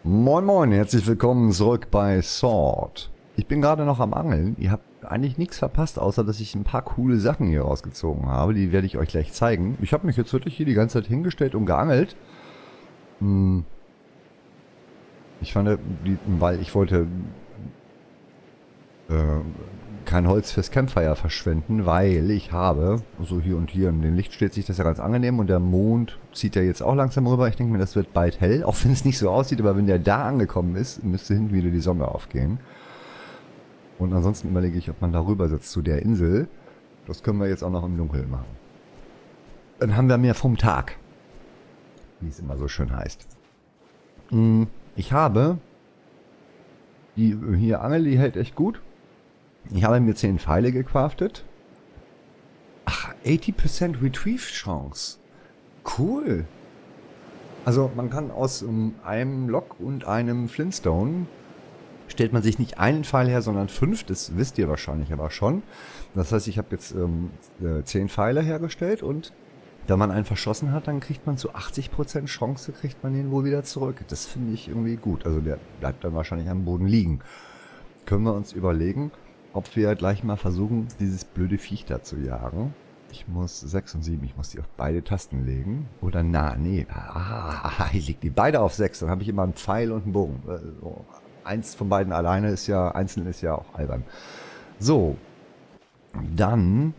Moin moin, herzlich willkommen zurück bei Sword. Ich bin gerade noch am Angeln. Ihr habt eigentlich nichts verpasst, außer dass ich ein paar coole Sachen hier rausgezogen habe. Die werde ich euch gleich zeigen. Ich habe mich jetzt wirklich hier die ganze Zeit hingestellt und geangelt. Ich fand, weil ich wollte kein Holz fürs Campfire verschwenden, weil ich habe, so hier und hier in dem Licht steht sich das ja ganz angenehm und der Mond zieht ja jetzt auch langsam rüber. Ich denke mir, das wird bald hell, auch wenn es nicht so aussieht, aber wenn der da angekommen ist, müsste hinten wieder die Sonne aufgehen. Und ansonsten überlege ich, ob man da rüber sitzt zu der Insel. Das können wir jetzt auch noch im Dunkeln machen. Dann haben wir mehr vom Tag, wie es immer so schön heißt. Ich habe die hier Angel, die hält echt gut. Ich habe mir 10 Pfeile gecraftet. Ach, 80% Retrieve Chance. Cool. Also man kann aus einem Lock und einem Flintstone stellt man sich nicht einen Pfeil her, sondern 5. Das wisst ihr wahrscheinlich aber schon. Das heißt, ich habe jetzt 10 Pfeile hergestellt und wenn man einen verschossen hat, dann kriegt man zu 80% Chance, kriegt man den wohl wieder zurück. Das finde ich irgendwie gut. Also der bleibt dann wahrscheinlich am Boden liegen. Können wir uns überlegen, ob wir gleich mal versuchen, dieses blöde Viech da zu jagen. Ich muss 6 und 7, ich muss die auf beide Tasten legen. Oder nee. Ich leg die beide auf 6, dann habe ich immer einen Pfeil und einen Bogen. Eins von beiden alleine ist ja, einzeln ist ja auch albern. So, dann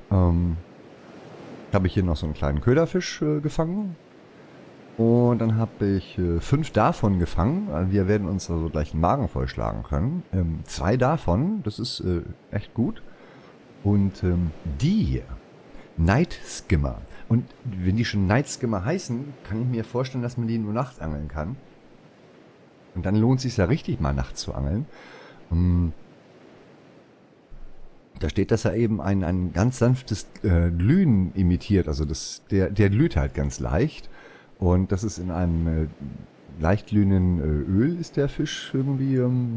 habe ich hier noch so einen kleinen Köderfisch gefangen. Und dann habe ich 5 davon gefangen. Wir werden uns also gleich einen Magen vollschlagen können. 2 davon, das ist echt gut. Und die hier, Night Skimmer. Und wenn die schon Night Skimmer heißen, kann ich mir vorstellen, dass man die nur nachts angeln kann. Und dann lohnt es sich ja richtig mal nachts zu angeln. Da steht, dass er eben ein ganz sanftes Glühen imitiert. Also der glüht halt ganz leicht. Und das ist in einem leicht glühenden Öl ist der Fisch irgendwie,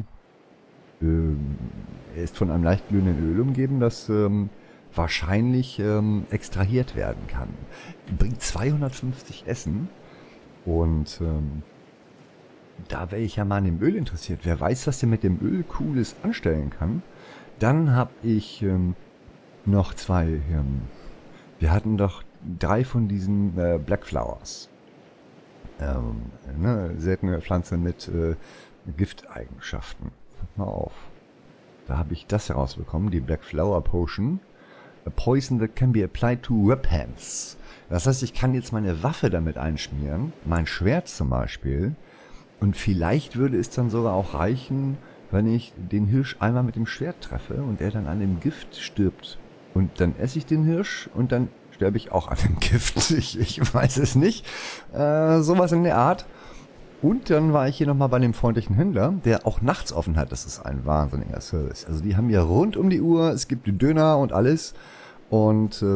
er ist von einem leicht glühenden Öl umgeben, das wahrscheinlich extrahiert werden kann. Bringt 250 Essen und da wäre ich ja mal an dem Öl interessiert. Wer weiß, was der mit dem Öl Cooles anstellen kann. Dann habe ich noch 2, wir hatten doch 3 von diesen Black Flowers. Seltene Pflanze mit Gifteigenschaften. Pass mal auf. Da habe ich das herausbekommen, die Black Flower Potion. A poison that can be applied to weapons. Das heißt, ich kann jetzt meine Waffe damit einschmieren, mein Schwert zum Beispiel. Und vielleicht würde es dann sogar auch reichen, wenn ich den Hirsch einmal mit dem Schwert treffe und er dann an dem Gift stirbt. Und dann esse ich den Hirsch und dann sterbe ich auch an dem Gift. Ich weiß es nicht. Sowas in der Art. Und dann war ich hier nochmal bei dem freundlichen Händler, der auch nachts offen hat. Das ist ein wahnsinniger Service. Also die haben ja rund um die Uhr, es gibt Döner und alles. Und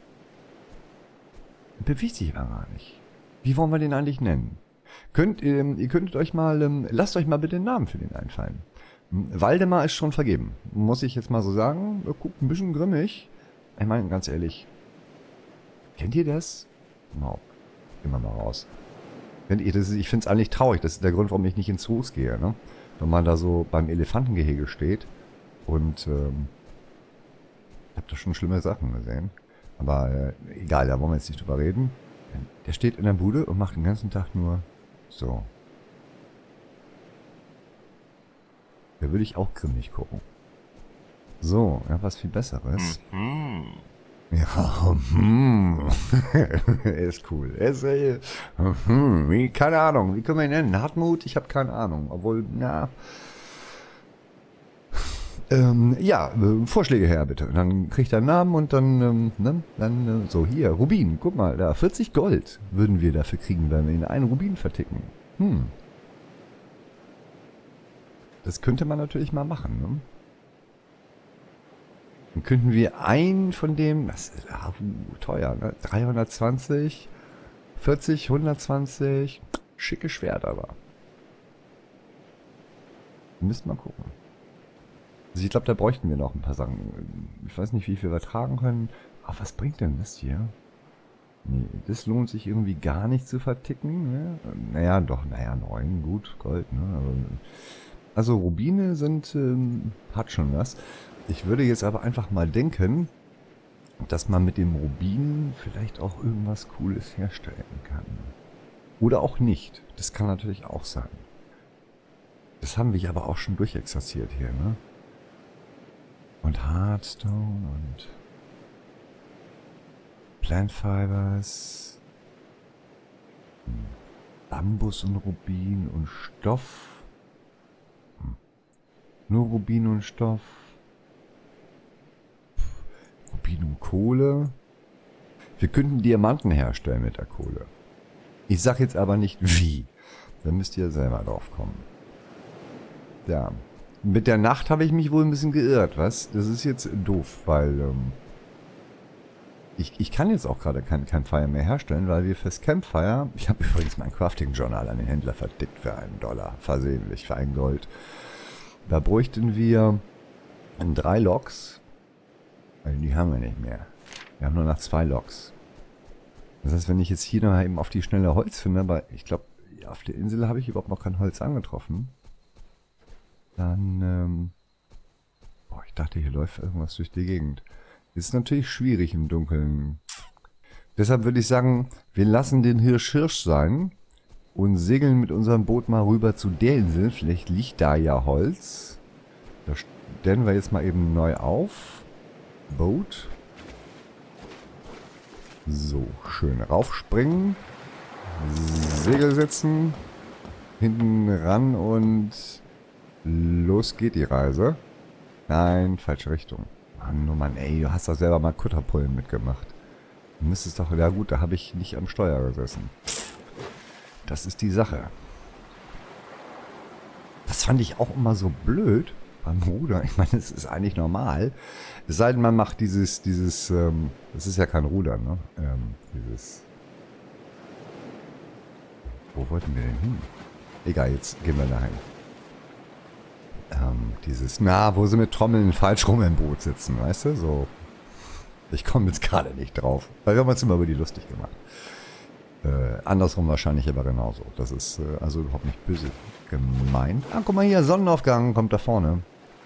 bewegt sich aber gar nicht. Wie wollen wir den eigentlich nennen? Ihr könntet euch mal, lasst euch mal bitte einen Namen für den einfallen. Waldemar ist schon vergeben. Muss ich jetzt mal so sagen. Er guckt ein bisschen grimmig. Ich meine, ganz ehrlich. Kennt ihr das? No. Gehen wir mal raus. Kennt ihr das? Ich finde es eigentlich traurig. Das ist der Grund, warum ich nicht ins Zoos gehe. Ne? Wenn man da so beim Elefantengehege steht. Und ich habe da schon schlimme Sachen gesehen. Aber egal, da wollen wir jetzt nicht drüber reden. Der steht in der Bude und macht den ganzen Tag nur so. Da würde ich auch grimmig gucken. So, ja, was viel Besseres. Ja, er ist cool. Er ist, keine Ahnung, wie können wir ihn nennen? Hartmut? Ich habe keine Ahnung. Obwohl, ja. Vorschläge her, bitte. Dann kriegt er einen Namen und dann, so, hier, Rubin, guck mal, da, 40 Gold würden wir dafür kriegen, wenn wir ihn einen Rubin verticken. Das könnte man natürlich mal machen, ne? Dann könnten wir einen von dem, das ist teuer, ne? 320, 40, 120, schicke Schwert aber. Müssen wir mal gucken. Also ich glaube, da bräuchten wir noch ein paar Sachen. Ich weiß nicht, wie viel wir tragen können. Aber was bringt denn das hier? Nee, das lohnt sich irgendwie gar nicht zu verticken. Ne? Naja, doch, naja, 9, gut, Gold. Ne? Also Rubine sind, hat schon was. Ich würde jetzt aber einfach mal denken, dass man mit dem Rubin vielleicht auch irgendwas Cooles herstellen kann. Oder auch nicht. Das kann natürlich auch sein. Das haben wir aber auch schon durchexerziert hier, ne? Und Hardstone und Plant Fibers, Bambus und Rubin und Stoff. Nur Rubin und Stoff. Rubin und Kohle. Wir könnten Diamanten herstellen mit der Kohle. Ich sag jetzt aber nicht wie. Da müsst ihr selber drauf kommen. Ja. Mit der Nacht habe ich mich wohl ein bisschen geirrt, was? Das ist jetzt doof, weil ich kann jetzt auch gerade kein Fire mehr herstellen, weil wir fürs Campfire... Ich habe übrigens mein Crafting-Journal an den Händler verdickt für $1. Versehentlich, für ein Gold. Da bräuchten wir 3 Loks. Also die haben wir nicht mehr. Wir haben nur noch 2 Loks. Das heißt, wenn ich jetzt hier noch eben auf die schnelle Holz finde, aber ich glaube, auf der Insel habe ich überhaupt noch kein Holz angetroffen. Dann, boah, ich dachte, hier läuft irgendwas durch die Gegend. Ist natürlich schwierig im Dunkeln. Deshalb würde ich sagen, wir lassen den Hirsch Hirsch sein und segeln mit unserem Boot mal rüber zu der Insel. Vielleicht liegt da ja Holz. Da stellen wir jetzt mal eben neu auf. Boot. So, schön raufspringen. Segel setzen. Hinten ran und los geht die Reise. Nein, falsche Richtung. Mann, oh Mann, ey, du hast doch selber mal Kutterpullen mitgemacht. Du müsstest doch... Ja gut, da habe ich nicht am Steuer gesessen. Das ist die Sache. Das fand ich auch immer so blöd beim Rudern. Ich meine, es ist eigentlich normal. Es sei denn, man macht das ist ja kein Rudern, ne? Wo wollten wir denn hin? Egal, jetzt gehen wir dahin. Wo sie mit Trommeln falsch rum im Boot sitzen, weißt du? So. Ich komme jetzt gerade nicht drauf. Weil wir haben uns immer über die lustig gemacht. Andersrum wahrscheinlich aber genauso. Das ist also überhaupt nicht böse gemeint. Ah, guck mal hier, Sonnenaufgang kommt da vorne.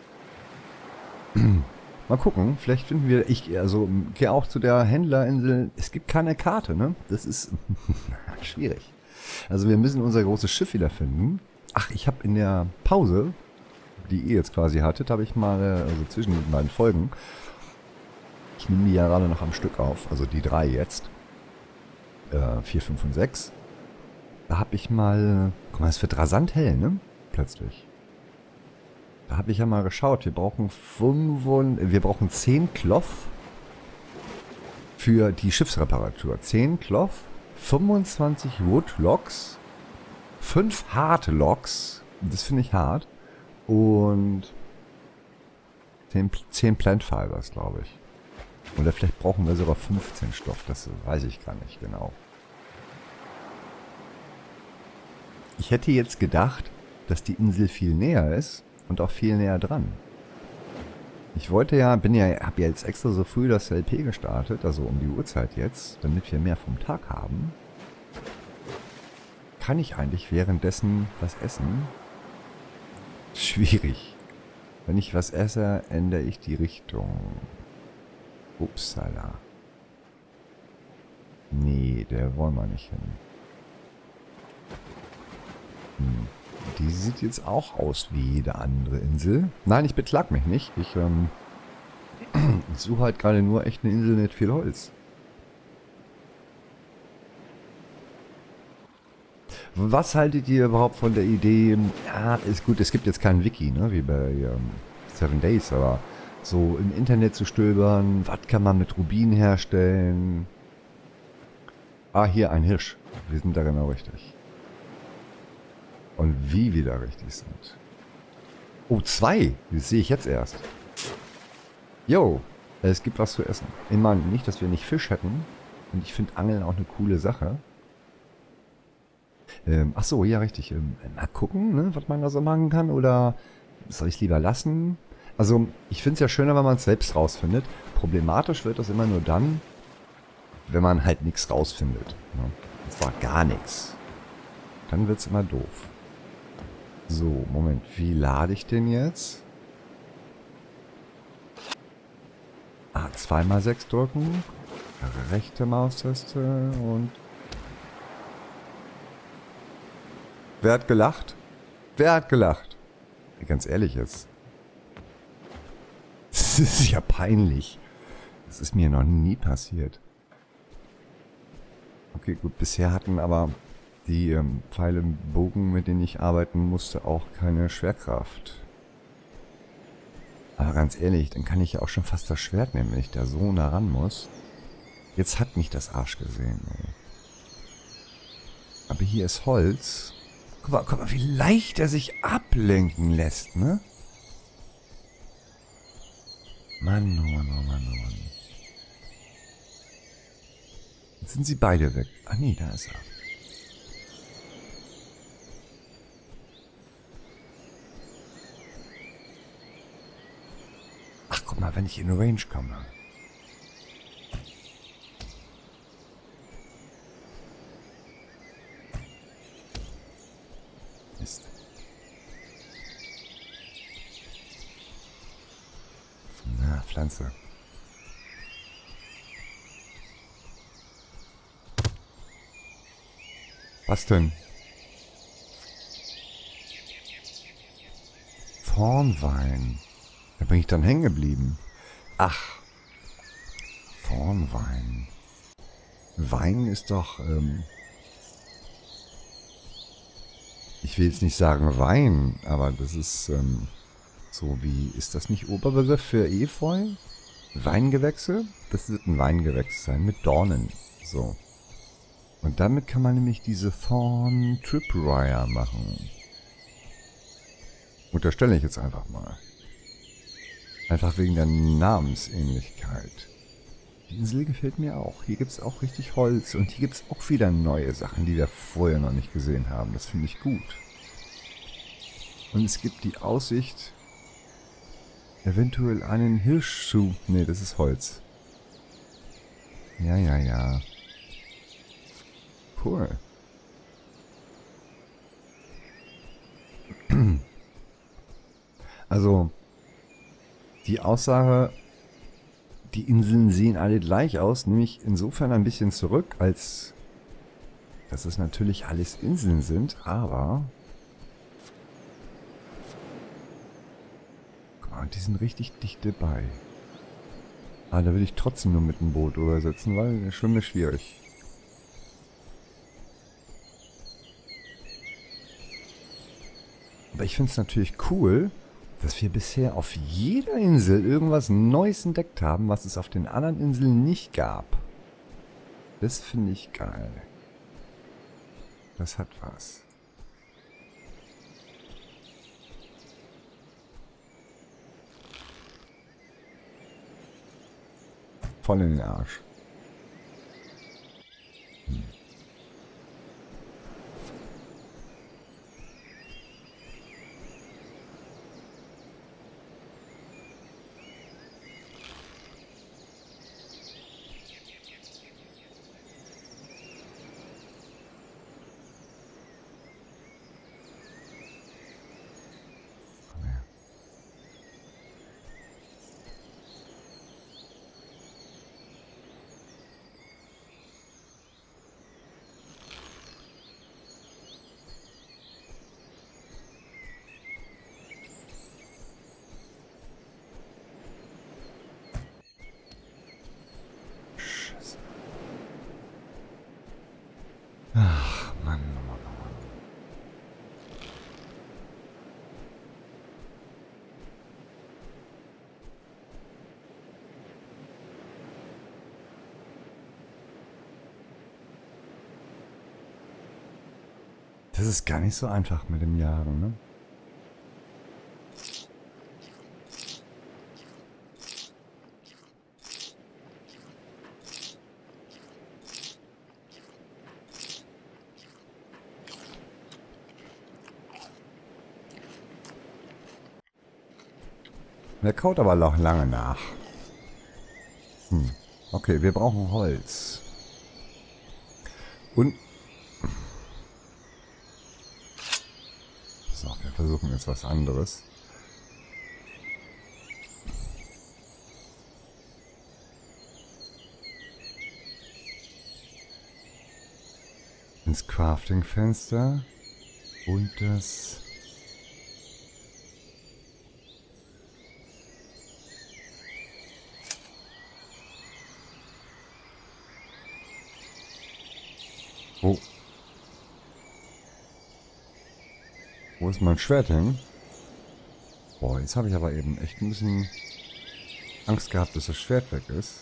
Mal gucken, vielleicht finden wir... gehe auch zu der Händlerinsel. Es gibt keine Karte, ne? Das ist schwierig. Also wir müssen unser großes Schiff wieder finden. Ach, ich habe in der Pause, die ihr jetzt quasi hattet, habe ich mal, also zwischen den beiden Folgen, ich nehme die ja gerade noch am Stück auf, also die 3 jetzt, 4, 5 und 6, da habe ich mal, guck mal, es wird rasant hell, ne, plötzlich. Da habe ich ja mal geschaut, wir brauchen 10 Kloff für die Schiffsreparatur, 10 Kloff, 25 Woodlogs, 5 Hardlogs, das finde ich hart, und 10 Plant Fibers, glaube ich. Oder vielleicht brauchen wir sogar 15 Stoff, das weiß ich gar nicht genau. Ich hätte jetzt gedacht, dass die Insel viel näher ist und auch viel näher dran. Ich wollte ja, habe ja jetzt extra so früh das LP gestartet, also um die Uhrzeit jetzt, damit wir mehr vom Tag haben. Kann ich eigentlich währenddessen was essen? Schwierig. Wenn ich was esse, ändere ich die Richtung. Upsala. Nee, der wollen wir nicht hin. Die sieht jetzt auch aus wie jede andere Insel. Nein, ich beklag mich nicht. Ich suche halt gerade nur echt eine Insel mit viel Holz. Was haltet ihr überhaupt von der Idee? Ja, ist gut, es gibt jetzt kein Wiki, ne, wie bei 7 Days, aber so im Internet zu stöbern, was kann man mit Rubin herstellen? Ah, hier ein Hirsch. Wir sind da genau richtig. Und wie wir da richtig sind. Oh, 2. Das sehe ich jetzt erst. Jo, es gibt was zu essen. Ich meine, nicht, dass wir nicht Fisch hätten. Und ich finde Angeln auch eine coole Sache. Ach so, ja, richtig. Mal gucken, ne, was man da so machen kann. Oder soll ich es lieber lassen? Also, ich finde es ja schöner, wenn man es selbst rausfindet. Problematisch wird das immer nur dann, wenn man halt nichts rausfindet. Ne? Und zwar gar nichts. Dann wird es immer doof. So, Moment, wie lade ich den jetzt? Ah, 2x6 drücken. Rechte Maustaste und... Wer hat gelacht? Wer hat gelacht? Ganz ehrlich jetzt. Das ist ja peinlich. Das ist mir noch nie passiert. Okay, gut, bisher hatten aber die Pfeile im Bogen, mit denen ich arbeiten musste, auch keine Schwerkraft. Aber ganz ehrlich, dann kann ich ja auch schon fast das Schwert nehmen, wenn ich da so nah ran muss. Jetzt hat mich das Arsch gesehen, ey. Aber hier ist Holz. Guck mal, wie leicht er sich ablenken lässt, ne? Mann, oh Mann, oh Mann, oh Mann. Jetzt sind sie beide weg. Ah nee, da ist er. Ach, guck mal, wenn ich in Range komme. Mist. Na, Pflanze. Was denn? Thornwein. Da bin ich dann hängen geblieben. Ach. Thornwein. Wein ist doch, ich will jetzt nicht sagen Wein, aber das ist, so wie, ist das nicht Oberbegriff für Efeu? Weingewächse? Das wird ein Weingewächs sein, mit Dornen. So. Und damit kann man nämlich diese Thorn Tripwire machen. Unterstelle ich jetzt einfach mal. Einfach wegen der Namensähnlichkeit. Die Insel gefällt mir auch. Hier gibt es auch richtig Holz. Und hier gibt es auch wieder neue Sachen, die wir vorher noch nicht gesehen haben. Das finde ich gut. Und es gibt die Aussicht, eventuell einen Hirsch zu... Ne, das ist Holz. Ja, ja, ja. Cool. Also, die Aussage, die Inseln sehen alle gleich aus, nehme ich insofern ein bisschen zurück, als dass es natürlich alles Inseln sind, aber... Guck mal, die sind richtig dicht dabei. Aber da würde ich trotzdem nur mit dem Boot übersetzen, weil Schwimmen ist schwierig. Aber ich finde es natürlich cool, dass wir bisher auf jeder Insel irgendwas Neues entdeckt haben, was es auf den anderen Inseln nicht gab. Das finde ich geil. Das hat was. Voll in den Arsch. Ach, Mann, Mann, Mann. Das ist gar nicht so einfach mit dem Jagen, ne? Der kaut aber noch lange nach. Okay, wir brauchen Holz. Und... So, wir versuchen jetzt was anderes. Ins Crafting-Fenster. Und das... Oh. Wo ist mein Schwert hin? Boah, jetzt habe ich aber eben echt ein bisschen Angst gehabt, dass das Schwert weg ist.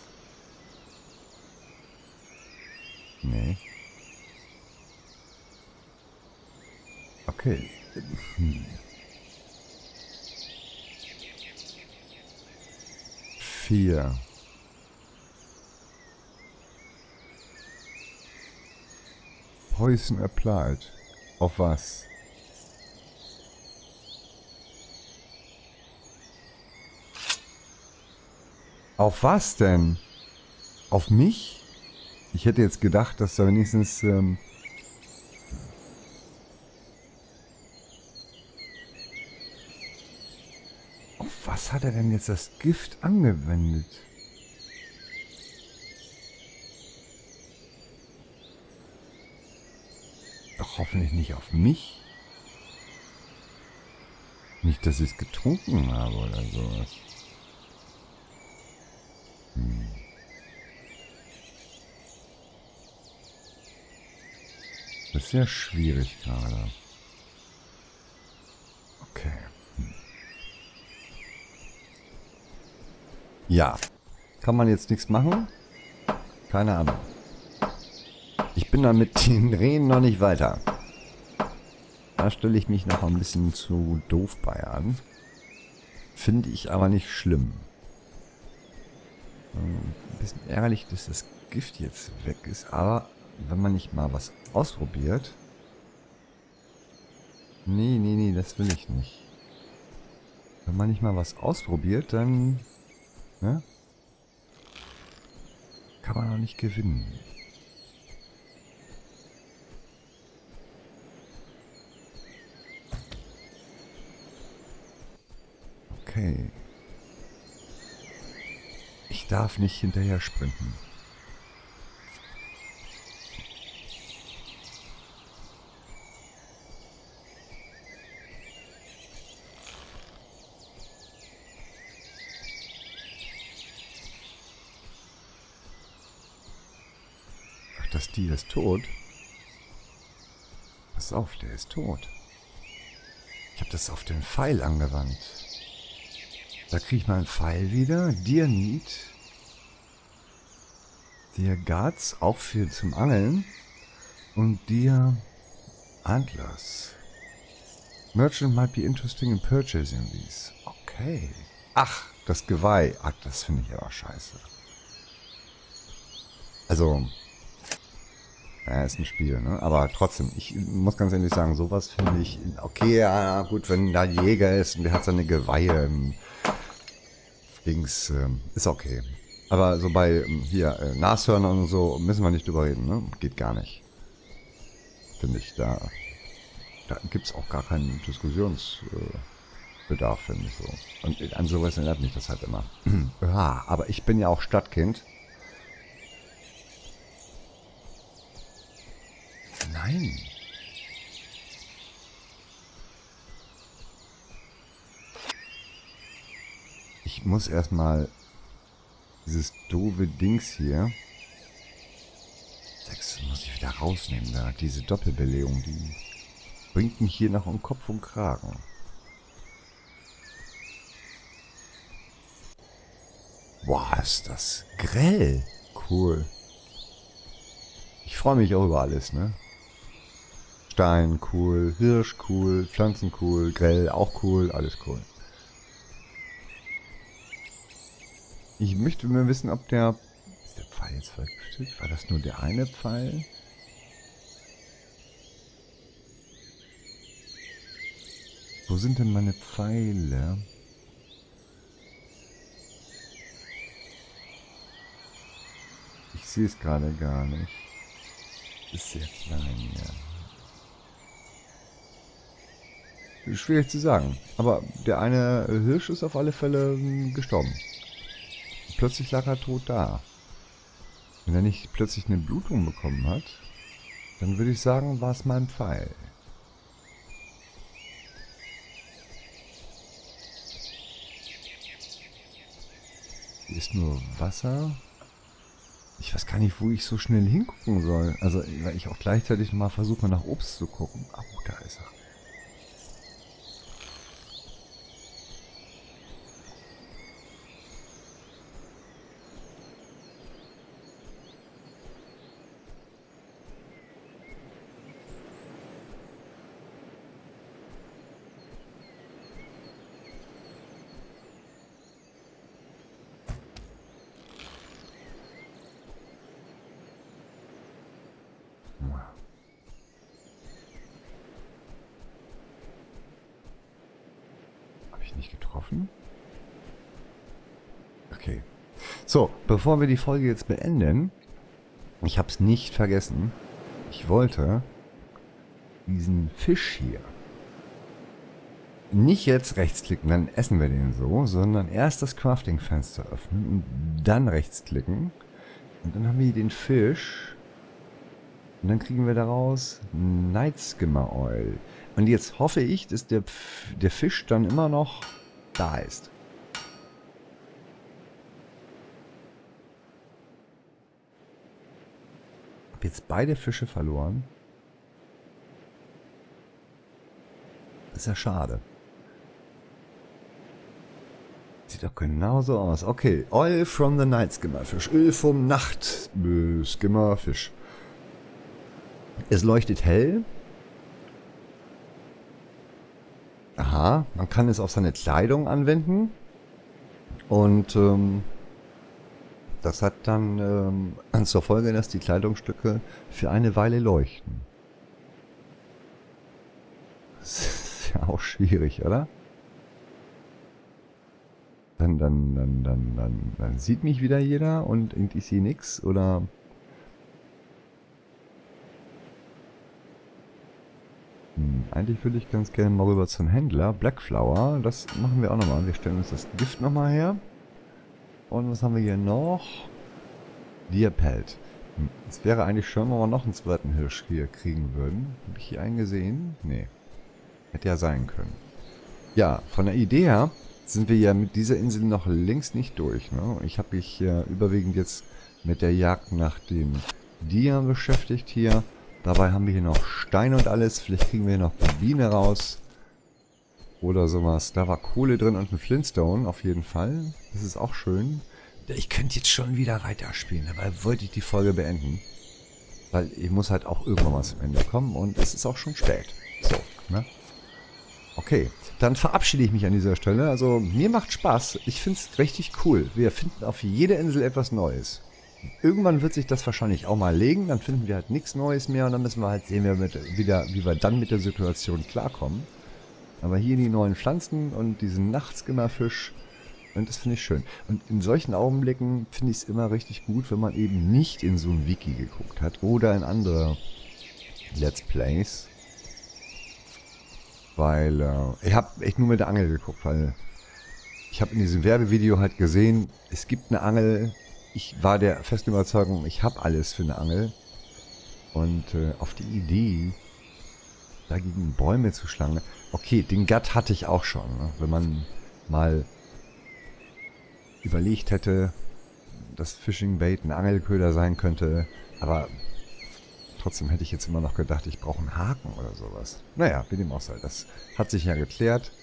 Nee. Okay. Hm. 4. Poison applied. Auf was? Auf was denn? Auf mich? Ich hätte jetzt gedacht, dass da wenigstens... Auf was hat er denn jetzt das Gift angewendet? Doch hoffentlich nicht auf mich. Nicht, dass ich es getrunken habe oder sowas. Das ist sehr schwierig gerade. Okay. Ja. Kann man jetzt nichts machen? Keine Ahnung. Ich bin da mit den Rehen noch nicht weiter. Da stelle ich mich noch ein bisschen zu doof bei an. Finde ich aber nicht schlimm. Ein bisschen ärgerlich, dass das Gift jetzt weg ist, aber wenn man nicht mal was ausprobiert... Nee, das will ich nicht. Wenn man nicht mal was ausprobiert, dann... Ne? Kann man auch nicht gewinnen. Okay. Ich darf nicht hinterher sprinten. Ach, das Tier ist tot? Pass auf, der ist tot. Ich habe das auf den Pfeil angewandt. Da kriege ich meinen Pfeil wieder. Deer Need. Deer Guards, auch für zum Angeln. Und Deer Antlers. Merchant might be interesting in purchasing these. Okay. Ach, das Geweih. Ach, das finde ich aber scheiße. Also, ja, ist ein Spiel, ne? Aber trotzdem, ich muss ganz ehrlich sagen, sowas finde ich... Okay, ja, gut, wenn da ein Jäger ist und der hat seine Geweihe im Dings, ist okay. Aber so bei, hier, Nashörnern und so müssen wir nicht drüber reden, ne? Geht gar nicht. Finde ich, da gibt es auch gar keinen Diskussionsbedarf, finde ich so. Und an sowas erinnert mich das halt immer. Ja, aber ich bin ja auch Stadtkind. Nein. Ich muss erstmal dieses doofe Dings hier. 6 muss ich wieder rausnehmen da. Diese Doppelbelegung, die bringt mich hier noch um Kopf und Kragen. Boah, ist das grell. Cool. Ich freue mich auch über alles, ne? Stein, cool. Hirsch, cool. Pflanzen, cool. Grell, auch cool. Alles cool. Ich möchte mal wissen, ob der... Ist der Pfeil jetzt vergiftet? War das nur der eine Pfeil? Wo sind denn meine Pfeile? Ich sehe es gerade gar nicht. ist sehr klein hier. Schwierig zu sagen. Aber der eine Hirsch ist auf alle Fälle gestorben. Plötzlich lag er tot da. Wenn er nicht plötzlich eine Blutung bekommen hat, dann würde ich sagen, war es mein Pfeil. Hier ist nur Wasser. Ich weiß gar nicht, wo ich so schnell hingucken soll. Also, weil ich auch gleichzeitig mal versuche, nach Obst zu gucken. Oh, da ist er. Habe ich nicht getroffen? Okay. So, bevor wir die Folge jetzt beenden, ich habe es nicht vergessen, ich wollte diesen Fisch hier nicht jetzt rechtsklicken, dann essen wir den so, sondern erst das Crafting-Fenster öffnen und dann rechtsklicken. Und dann haben wir hier den Fisch. Und dann kriegen wir daraus Night Skimmer Oil. Und jetzt hoffe ich, dass der Fisch dann immer noch da ist. Ich habe jetzt beide Fische verloren. Das ist ja schade. Sieht doch genauso aus. Okay, Oil from the Night Skimmerfish. Öl vom Nacht-Skimmerfisch. Es leuchtet hell. Aha, man kann es auf seine Kleidung anwenden. Und das hat dann zur Folge, dass die Kleidungsstücke für eine Weile leuchten. Das ist ja auch schwierig, oder? Dann sieht mich wieder jeder und ich sehe nichts, oder? Eigentlich würde ich ganz gerne mal rüber zum Händler. Blackflower, das machen wir auch nochmal. Wir stellen uns das Gift nochmal her. Und was haben wir hier noch? Deerpelt. Es wäre eigentlich schön, wenn wir noch einen zweiten Hirsch hier kriegen würden. Habe ich hier einen gesehen? Nee. Hätte ja sein können. Ja, von der Idee her sind wir ja mit dieser Insel noch längst nicht durch. Ne? Ich habe mich überwiegend jetzt mit der Jagd nach den Dieren beschäftigt hier. Dabei haben wir hier noch Steine und alles. Vielleicht kriegen wir hier noch Biene raus. Oder sowas. Da war Kohle drin und ein Flintstone auf jeden Fall. Das ist auch schön. Ich könnte jetzt schon wieder weiterspielen. Dabei wollte ich die Folge beenden. Weil ich muss halt auch irgendwann mal zum Ende kommen. Und es ist auch schon spät. So, ne? Okay, dann verabschiede ich mich an dieser Stelle. Also mir macht Spaß. Ich finde es richtig cool. Wir finden auf jeder Insel etwas Neues. Irgendwann wird sich das wahrscheinlich auch mal legen. Dann finden wir halt nichts Neues mehr. Und dann müssen wir halt sehen, wie wir dann mit der Situation klarkommen. Aber hier die neuen Pflanzen und diesen Nachtskimmerfisch. Und das finde ich schön. Und in solchen Augenblicken finde ich es immer richtig gut, wenn man eben nicht in so ein Wiki geguckt hat. Oder in andere Let's Plays. Weil ich habe echt nur mit der Angel geguckt, weil ich habe in diesem Werbevideo halt gesehen, es gibt eine Angel. Ich war der festen Überzeugung, ich habe alles für eine Angel. Und auf die Idee, dagegen Bäume zu schlagen. Okay, den Gut hatte ich auch schon. Ne? Wenn man mal überlegt hätte, dass Fishing Bait ein Angelköder sein könnte. Aber trotzdem hätte ich jetzt immer noch gedacht, ich brauche einen Haken oder sowas. Naja, wie dem auch sei. Das hat sich ja geklärt.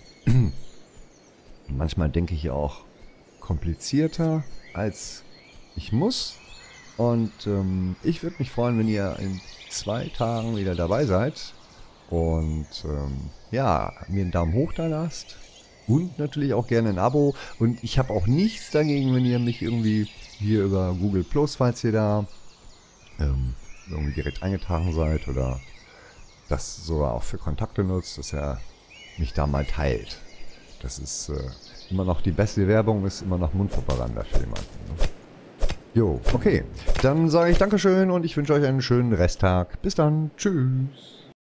Manchmal denke ich ja auch komplizierter, als ich muss. Und ich würde mich freuen, wenn ihr in 2 Tagen wieder dabei seid. Und ja, mir einen Daumen hoch da lasst. Und natürlich auch gerne ein Abo. Und ich habe auch nichts dagegen, wenn ihr mich irgendwie hier über Google Plus, falls ihr da irgendwie direkt eingetragen seid oder das sogar auch für Kontakte nutzt, dass er mich da mal teilt. Das ist immer noch die beste Werbung, ist immer noch Mundpropaganda für jemanden. Ne? Jo, okay. Dann sage ich Dankeschön und ich wünsche euch einen schönen Resttag. Bis dann. Tschüss.